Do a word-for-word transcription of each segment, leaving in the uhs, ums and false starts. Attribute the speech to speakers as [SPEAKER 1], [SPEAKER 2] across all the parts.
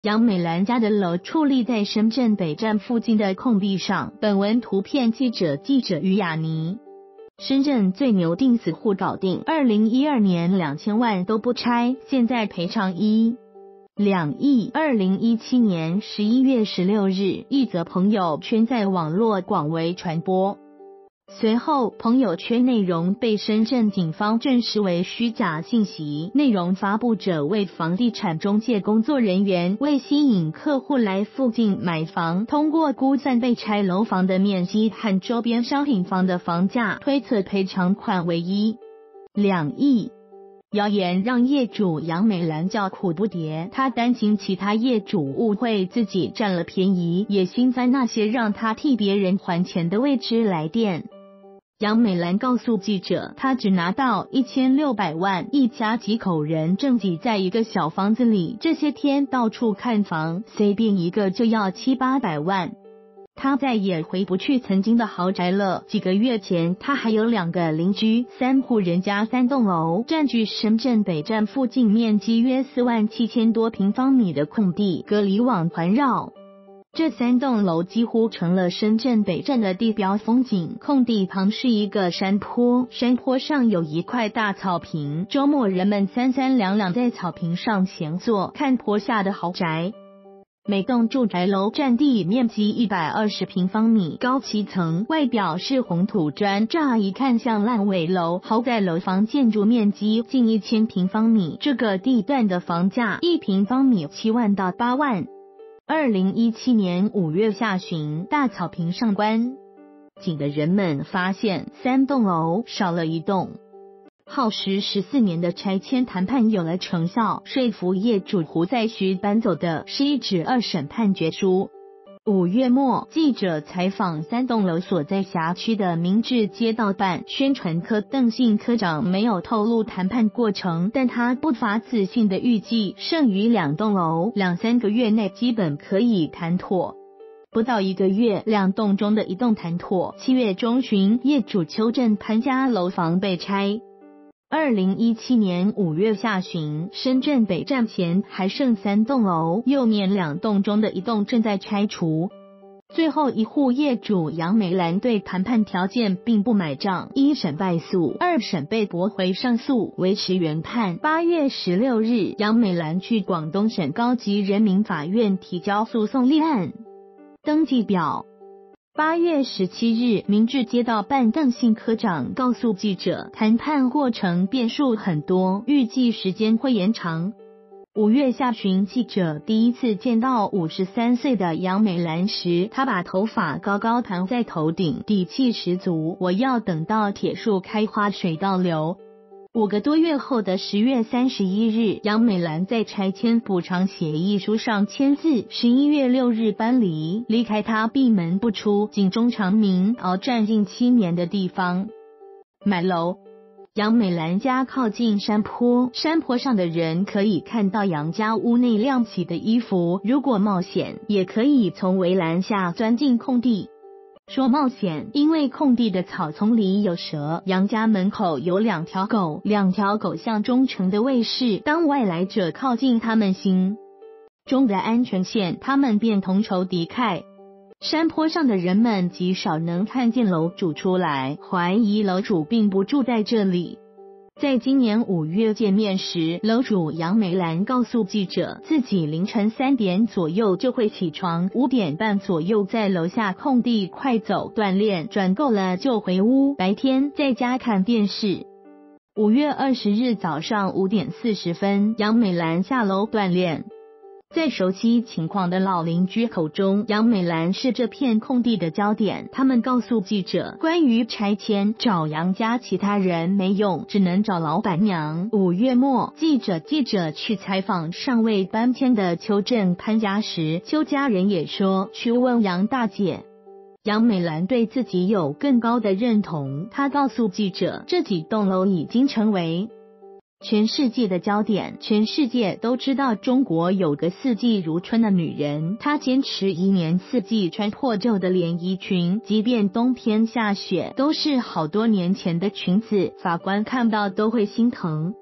[SPEAKER 1] 杨美兰家的楼矗立在深圳北站附近的空地上。本文图片记者记者于雅妮。深圳最牛定死户搞定，二零一二年两千万都不拆，现在赔偿一两亿。二零一七年十一月十六日，一则朋友圈在网络广为传播。随后，朋友圈内容被深圳警方证实为虚假信息，内容发布者为房地产中介工作人员，为吸引客户来附近买房，通过估算被拆楼房的面积和周边商品房的房价，推测赔偿款为一两亿。谣言让业主杨美兰叫苦不迭，她担心其他业主误会自己占了便宜，也心烦那些让她替别人还钱的未知来电。杨美兰告诉记者，她只拿到一千六百万，一家几口人正挤在一个小房子里，这些天到处看房，随便一个就要七八百万。她再也回不去曾经的豪宅了。几个月前，她还有两个邻居，三户人家三栋楼，占据深圳北站附近面积约四万七千多平方米的空地，隔离网环绕。这三栋楼几乎成了深圳北站的地标风景。空地旁是一个山坡，山坡上有一块大草坪，周末人们三三两两在草坪上闲坐，看坡下的豪宅。每栋住宅楼占地面积一百二十平方米，高七层，外表是红土砖，乍一看像烂尾楼。豪宅楼房建筑面积近一千平方米，这个地段的房价一平方米七万到八万。二零一七年五月下旬，大草坪上观景的人们发现三栋楼少了一栋。耗时十四年的拆迁谈判有了成效，说服业主胡再需搬走的是一纸二审判决书。五月末，记者采访三栋楼所在辖区的明治街道办宣传科邓姓科长，没有透露谈判过程，但他不乏自信的预计，剩余两栋楼两三个月内基本可以谈妥。不到一个月，两栋中的一栋谈妥。七月中旬，业主邱振潘家楼房被拆。二零一七年五月下旬，深圳北站前还剩三栋楼，右面两栋中的一栋正在拆除。最后一户业主杨美兰对谈判条件并不买账，一审败诉，二审被驳回上诉，维持原判。八月十六日，杨美兰去广东省高级人民法院提交诉讼立案登记表。八月十七日，明治街道办邓姓科长告诉记者，谈判过程变数很多，预计时间会延长。五月下旬，记者第一次见到五十三岁的杨美兰时，她把头发高高盘在头顶，底气十足。我要等到铁树开花水倒流。五个多月后的十月三十一日，杨美兰在拆迁补偿协议书上签字。十一月六日搬离，离开她闭门不出、警钟长鸣、鏖战近七年的地方。买楼。杨美兰家靠近山坡，山坡上的人可以看到杨家屋内晾起的衣服。如果冒险，也可以从围栏下钻进空地。说冒险，因为空地的草丛里有蛇。杨家门口有两条狗，两条狗像忠诚的卫士，当外来者靠近他们心中的安全线，他们便同仇敌忾。山坡上的人们极少能看见楼主出来，怀疑楼主并不住在这里。在今年五月见面时，楼主杨美兰告诉记者，自己凌晨三点左右就会起床，五点半左右在楼下空地快走锻炼，转够了就回屋，白天在家看电视。五月二十日早上五点四十分，杨美兰下楼锻炼。在熟悉情况的老邻居口中，杨美兰是这片空地的焦点。他们告诉记者，关于拆迁，找杨家其他人没用，只能找老板娘。五月末，记者记者去采访尚未搬迁的邱振潘家时，邱家人也说去问杨大姐。杨美兰对自己有更高的认同，她告诉记者，这几栋楼已经成为全世界的焦点，全世界都知道中国有个四季如春的女人，她坚持一年四季穿破旧的连衣裙，即便冬天下雪，都是好多年前的裙子，法官看到都会心疼。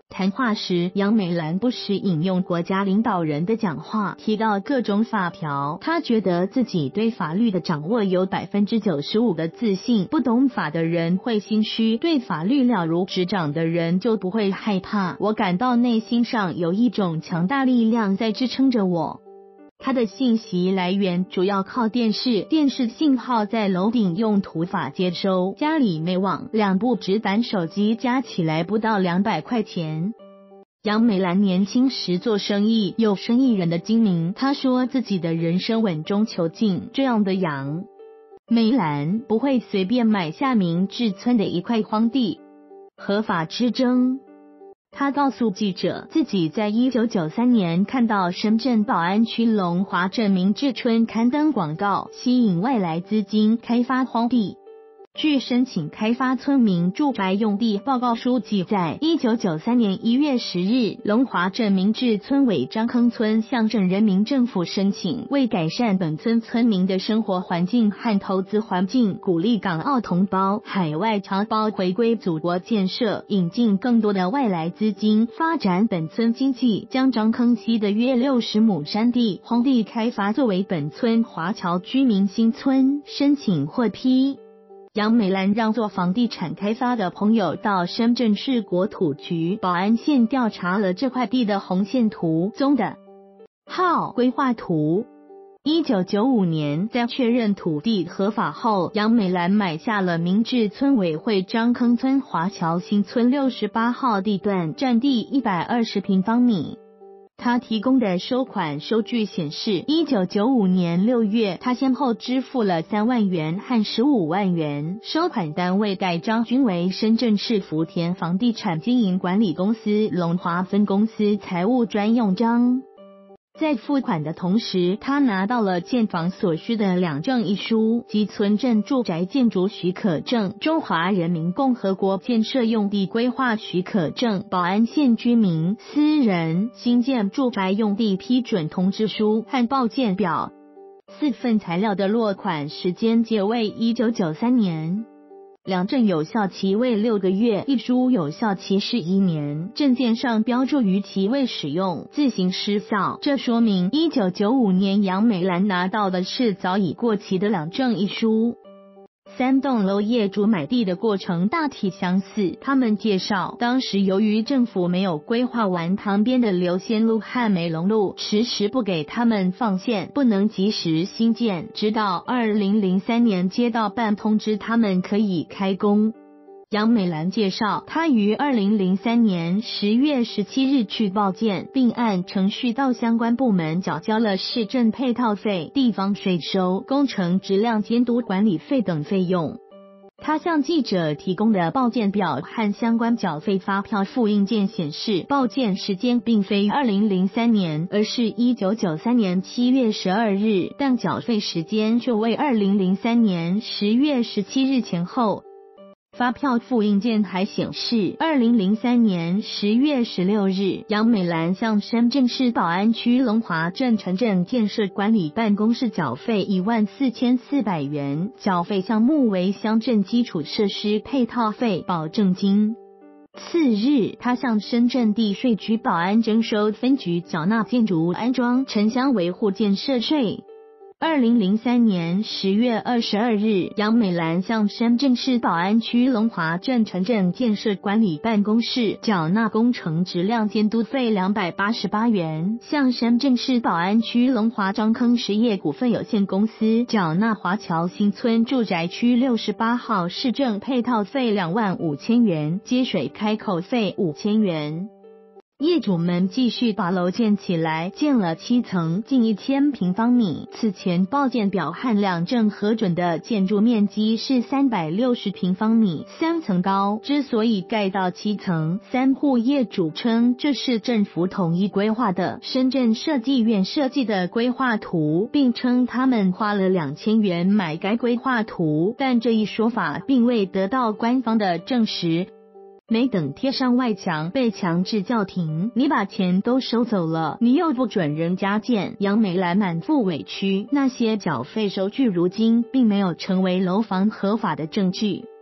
[SPEAKER 1] 谈话时，杨美兰不时引用国家领导人的讲话，提到各种法条。她觉得自己对法律的掌握有百分之九十五的自信，不懂法的人会心虚，对法律了如指掌的人就不会害怕。我感到内心上有一种强大力量在支撑着我。他的信息来源主要靠电视，电视信号在楼顶用土法接收，家里没网，两部直板手机加起来不到两百块钱。杨美兰年轻时做生意，有生意人的精明，她说自己的人生稳中求进，这样的杨美兰不会随便买下明治村的一块荒地。合法之争。他告诉记者，自己在一九九三年看到深圳宝安区龙华镇明治村刊登广告，吸引外来资金开发荒地。据申请开发村民住宅用地报告书记载，一九九三年一月十日，龙华镇明治村委张坑村向镇人民政府申请，为改善本村村民的生活环境和投资环境，鼓励港澳同胞、海外侨胞回归祖国建设，引进更多的外来资金，发展本村经济，将张坑西的约六十亩山地荒地开发作为本村华侨居民新村，申请获批。杨美兰让做房地产开发的朋友到深圳市国土局宝安县调查了这块地的红线图、宗的号规划图。一九九五年，在确认土地合法后，杨美兰买下了明治村委会张坑村华侨新村六十八号地段，占地一百二十平方米。他提供的收款收据显示，一九九五年六月，他先后支付了三万元和十五万元，收款单位盖章均为深圳市福田房地产经营管理公司龙华分公司财务专用章。在付款的同时，他拿到了建房所需的两证一书及村镇住宅建筑许可证、中华人民共和国建设用地规划许可证、宝安县居民、私人新建住宅用地批准通知书和报建表。四份材料的落款时间皆为一九九三年。两证有效期为六个月，一书有效期是一年，证件上标注逾期未使用，自行失效。这说明一九九五年杨美兰拿到的是早已过期的两证一书。三栋楼业主买地的过程大体相似，他们介绍，当时由于政府没有规划完旁边的流仙路和梅龙路，迟迟不给他们放线，不能及时兴建，直到二零零三年街道办通知他们可以开工。杨美兰介绍，她于二零零三年十月十七日去报建，并按程序到相关部门缴交了市政配套费、地方税收、工程质量监督管理费等费用。他向记者提供的报建表和相关缴费发票复印件显示，报建时间并非二零零三年，而是一九九三年七月十二日，但缴费时间却为二零零三年十月十七日前后。发票复印件还显示，二零零三年十月十六日，杨美兰向深圳市宝安区龙华镇城镇建设管理办公室缴费一万四千四百元，缴费项目为乡镇基础设施配套费、保证金。次日，他向深圳地税局宝安征收分局缴纳建筑安装、城乡维护建设税。二零零三年十月二十二日，杨美兰向深圳市宝安区龙华镇城镇建设管理办公室缴纳工程质量监督费两百八十八元，向深圳市宝安区龙华张坑实业股份有限公司缴纳华侨新村住宅区六十八号市政配套费两万五千元，接水开口费五千元。业主们继续把楼建起来，建了七层，近一千平方米。此前报建表和两证核准的建筑面积是三百六十平方米，三层高。之所以盖到七层，三户业主称这是政府统一规划的深圳设计院设计的规划图，并称他们花了两千元买该规划图，但这一说法并未得到官方的证实。没等贴上外墙，被强制叫停，你把钱都收走了，你又不准人家建。杨美兰满腹委屈，那些缴费收据如今并没有成为楼房合法的证据。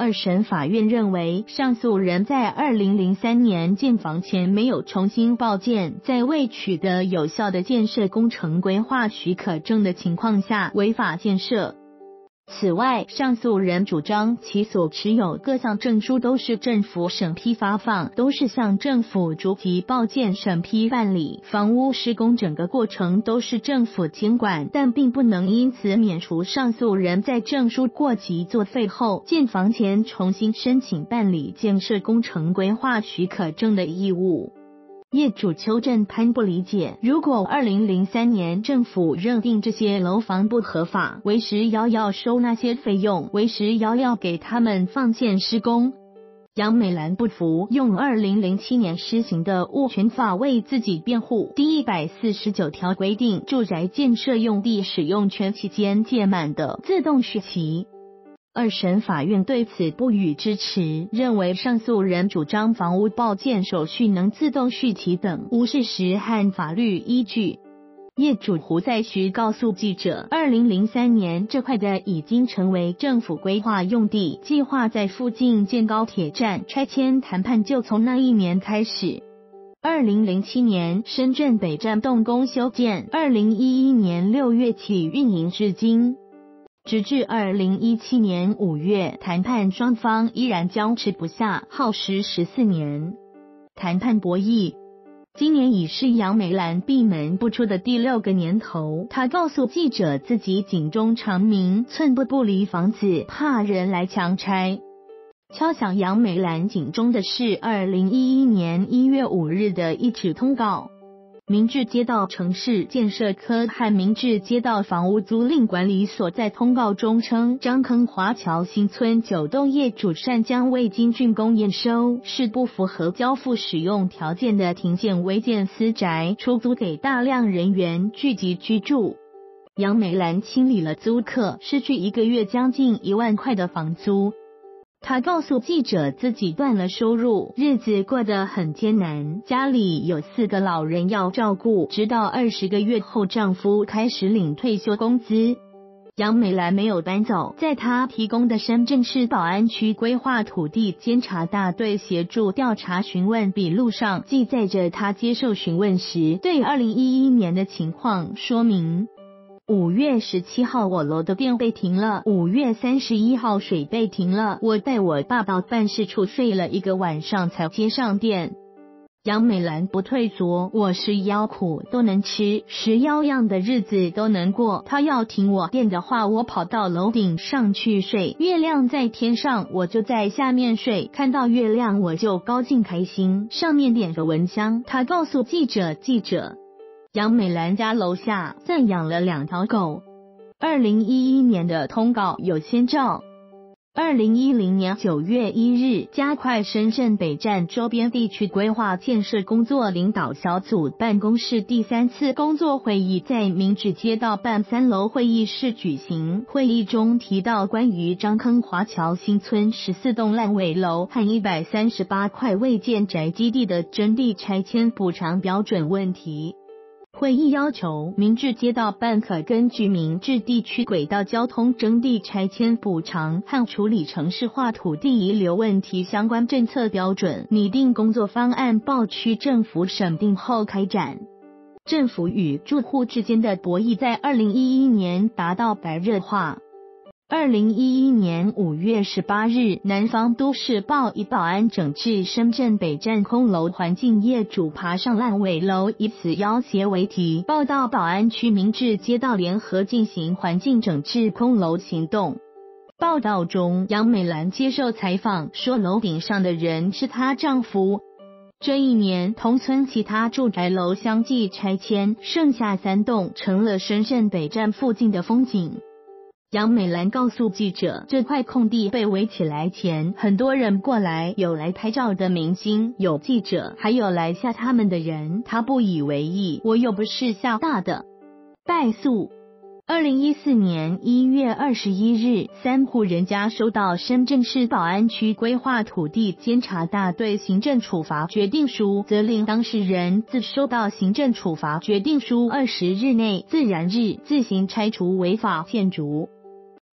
[SPEAKER 1] 二审法院认为，上诉人在二零零三年建房前没有重新报建，在未取得有效的建设工程规划许可证的情况下违法建设。此外，上诉人主张其所持有各项证书都是政府审批发放，都是向政府逐级报建审批办理，房屋施工整个过程都是政府监管，但并不能因此免除上诉人在证书过期作废后建房前重新申请办理建设工程规划许可证的义务。业主邱振潘不理解，如果二零零三年政府认定这些楼房不合法，为时要要收那些费用，为时要要给他们放建施工。杨美兰不服，用二零零七年施行的物权法为自己辩护。第一百四十九条规定，住宅建设用地使用权期间届满的，自动续期。二审法院对此不予支持，认为上诉人主张房屋报建手续能自动续期等无事实和法律依据。业主胡在徐告诉记者，二零零三年这块的已经成为政府规划用地，计划在附近建高铁站，拆迁谈判就从那一年开始。二零零七年深圳北站动工修建，二零一一年六月起运营至今。直至二零一七年五月，谈判双方依然僵持不下，耗时十四年。谈判博弈，今年已是杨美兰闭门不出的第六个年头。她告诉记者，自己警钟长鸣，寸步不离房子，怕人来强拆。敲响杨美兰警钟的是二零一一年一月五日的一纸通告。明治街道城市建设科和明治街道房屋租赁管理所在通告中称，张坑华侨新村九栋业主擅将未经竣工验收，是不符合交付使用条件的停建违建私宅，出租给大量人员聚集居住。杨美兰清理了租客，失去一个月将近一万块的房租。她告诉记者，自己断了收入，日子过得很艰难，家里有四个老人要照顾，直到二十个月后丈夫开始领退休工资。杨美兰没有搬走，在她提供的深圳市宝安区规划土地监察大队协助调查询问笔录上记载着她接受询问时对二零一一年的情况说明。五月十七号我楼的电被停了，五月三十一号水被停了，我带我爸到办事处睡了一个晚上才接上电。杨美兰不退缩，我是腰苦都能吃，十幺样的日子都能过。他要停我电的话，我跑到楼顶上去睡，月亮在天上，我就在下面睡，看到月亮我就高兴开心，上面点着蚊香。他告诉记者，记者杨美兰家楼下暂养了两条狗。二零一一年的通告有先兆。二零一零年九月一日，加快深圳北站周边地区规划建设工作领导小组办公室第三次工作会议在明治街道办三楼会议室举行。会议中提到关于张坑华侨新村十四栋烂尾楼和一百三十八块未建宅基地的征地拆迁补偿标准问题。会议要求明治街道办可根据明治地区轨道交通征地拆迁补偿和处理城市化土地遗留问题相关政策标准，拟定工作方案报区政府审定后开展。政府与住户之间的博弈在二零一一年达到白热化。二零一一年五月十八日，南方都市报以保安整治深圳北站空楼环境业主爬上烂尾楼以此要挟为题，报道宝安区明治街道联合进行环境整治空楼行动。报道中，杨美兰接受采访说，楼顶上的人是她丈夫。这一年，同村其他住宅楼相继拆迁，剩下三栋成了深圳北站附近的风景。杨美兰告诉记者，这块空地被围起来前，很多人过来，有来拍照的明星，有记者，还有来吓他们的人。他不以为意，我又不是吓大的。败诉。二零一四年一月二十一日，三户人家收到深圳市宝安区规划土地监察大队行政处罚决定书，责令当事人自收到行政处罚决定书二十日内自然日自行拆除违法建筑。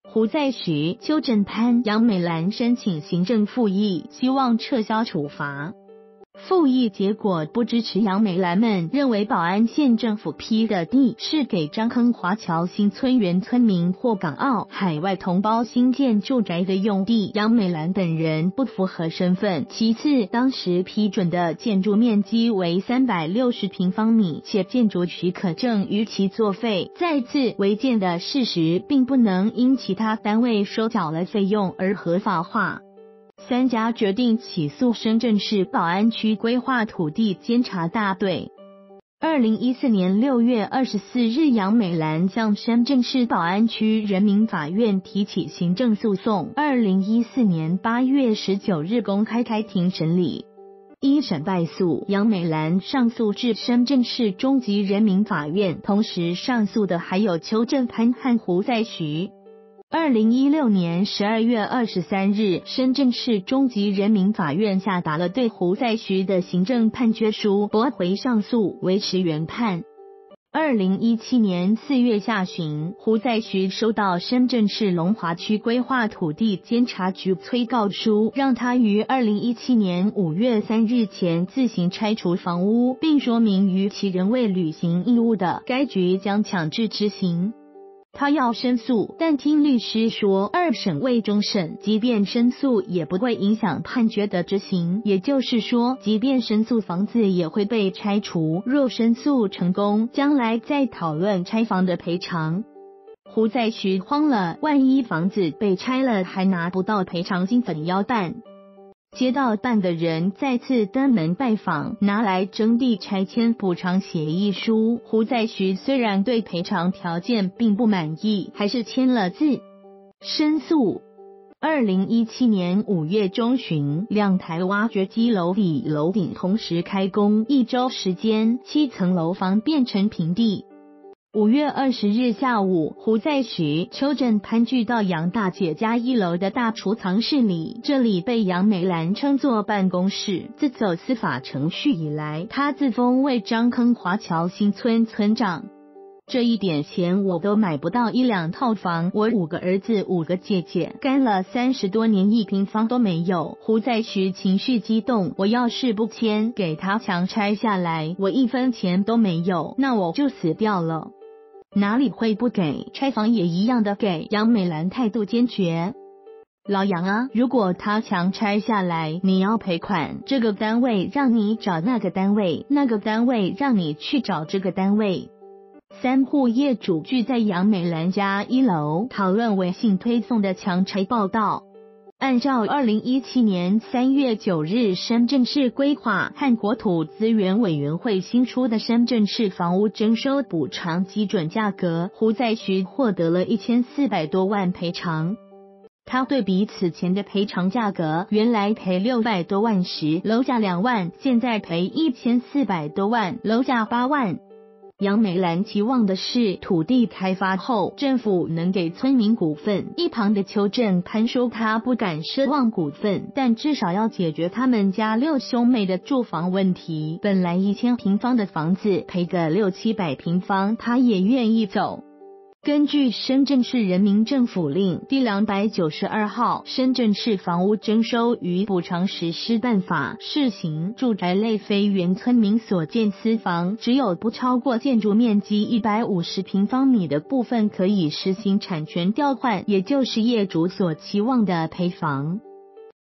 [SPEAKER 1] 胡在徐、邱振潘、杨美兰申请行政复议，希望撤销处罚。复议结果不支持杨美兰们认为宝安县政府批的地是给张坑华侨新村原村民或港澳海外同胞新建住宅的用地，杨美兰等人不符合身份。其次，当时批准的建筑面积为三百六十平方米，且建筑许可证逾期作废。再次，违建的事实并不能因其他单位收缴了费用而合法化。三家决定起诉深圳市宝安区规划土地监察大队。二零一四年六月二十四日，杨美兰向深圳市宝安区人民法院提起行政诉讼。二零一四年八月十九日公开开庭审理，一审败诉，杨美兰上诉至深圳市中级人民法院，同时上诉的还有邱振潘和胡在徐。二零一六年十二月二十三日，深圳市中级人民法院下达了对胡在徐的行政判决书，驳回上诉，维持原判。二零一七年四月下旬，胡在徐收到深圳市龙华区规划土地监察局催告书，让他于二零一七年五月三日前自行拆除房屋，并说明逾期仍未履行义务的，该局将强制执行。他要申诉，但听律师说二审未终审，即便申诉也不会影响判决的执行，也就是说，即便申诉房子也会被拆除，若申诉成功，将来再讨论拆房的赔偿。胡在徐慌了，万一房子被拆了还拿不到赔偿金怎么办？接到办的人再次登门拜访，拿来征地拆迁补偿协议书。胡在徐虽然对赔偿条件并不满意，还是签了字。申诉。二零一七年五月中旬，两台挖掘机楼底楼顶同时开工，一周时间，七层楼房变成平地。五月二十日下午，胡在徐、邱振潘聚到杨大姐家一楼的大储藏室里，这里被杨美兰称作办公室。自走司法程序以来，她自封为张坑华侨新村村长。这一点钱我都买不到一两套房，我五个儿子五个姐姐，干了三十多年一平方都没有。胡在徐情绪激动，我要是不签，给他强拆下来，我一分钱都没有，那我就死掉了。哪里会不给？拆房也一样的给。杨美兰态度坚决。老杨啊，如果他强拆下来，你要赔款。这个单位让你找那个单位，那个单位让你去找这个单位。三户业主聚在杨美兰家一楼，讨论微信推送的强拆报道。按照二零一七年三月九日深圳市规划和国土资源委员会新出的深圳市房屋征收补偿基准价格，胡在徐获得了一千四百多万赔偿。他对比此前的赔偿价格，原来赔六百多万时楼价两万，现在赔一千四百多万，楼价八万。杨美兰期望的是土地开发后政府能给村民股份，一旁的邱振潘说他不敢奢望股份，但至少要解决他们家六兄妹的住房问题。本来一千平方的房子赔个六七百平方他也愿意走。根据深圳市人民政府令第两百九十二号《深圳市房屋征收与补偿实施办法》试行，住宅类非原村民所建私房，只有不超过建筑面积一百五十平方米的部分可以实行产权调换，也就是业主所期望的赔房。